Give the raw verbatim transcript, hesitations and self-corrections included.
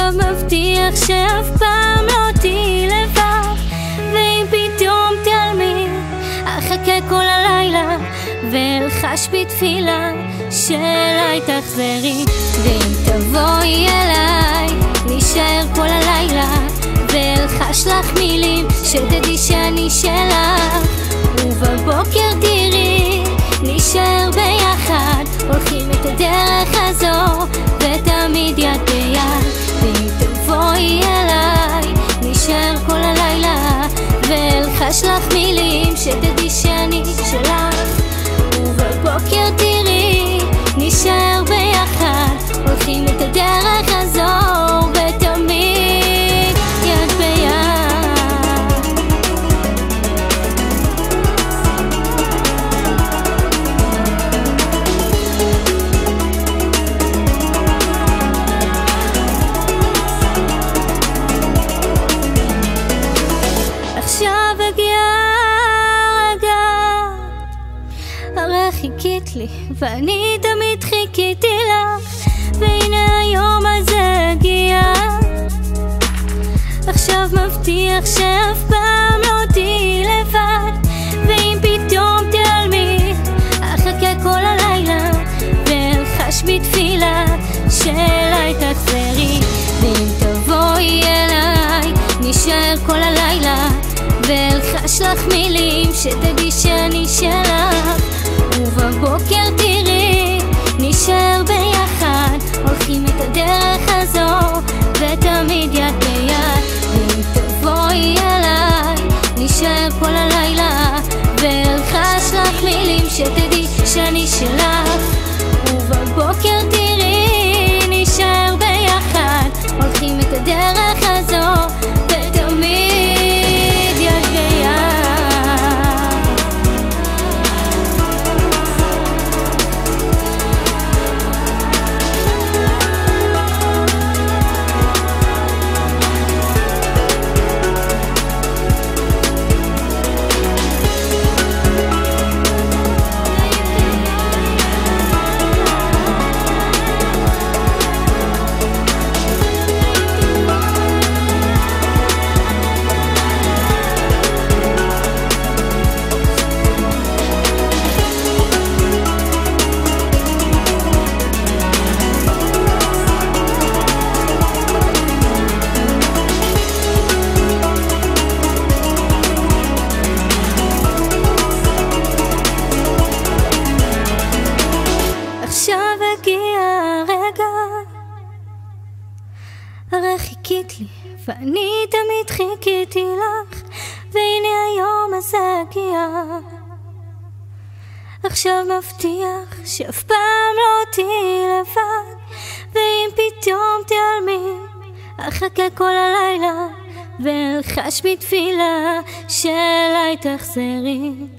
עכשיו מבטיח שאף פעם לא תהי לבד, ואם פתאום תעלמי אחכה כל הלילה ואלחש בתפילה שאליי תחזרי. ואם תבואי אליי נשאר כל הלילה ואלחש לך מילים שתדעי שאני שלך, ובבוקר תראי נשאר ביחד, הולכים את הדרך הזו ותמיד יד ביד. ואם תבואי אליי נשאר כל הלילה ואלחש לך מילים שתדעי שאני שלך, ובבוקר תראי נשאר ביחד, הולכים את הדרך הזו ותמיד יד ביד. עכשיו הגיע הרגע, הרי חיכית לי ואני תמיד חיכיתי לך, והנה היום הזה הגיע. עכשיו מבטיח שאף פעם לא תהי לבד, ואם פתאום תעלמי אחכה כל הלילה ואלחש בתפילה שאליי תחזרי. ואם תבואי אליי נשאר כל הלילה ואלחש לך מילים שתדעי שאני שלך, ובבוקר תראי נשאר ביחד, הולכים את הדרך הזו ותמיד יד ביד. ואם תבואי אליי נשאר כל הלילה ואלחש לך מילים שתדעי שאני שלך, ובבוקר תראי נשאר ביחד, הולכים את הדרך הזו ותמיד יד ביד. עכשיו הגיע הרגע, הרי חיכית לי ואני תמיד חיכיתי לך, והנה היום הזה הגיע. עכשיו מבטיח שאף פעם לא תהי לבד, ואם פתאום תעלמי אחכה כל הלילה ואלחש בתפילה שאליי תחזרי.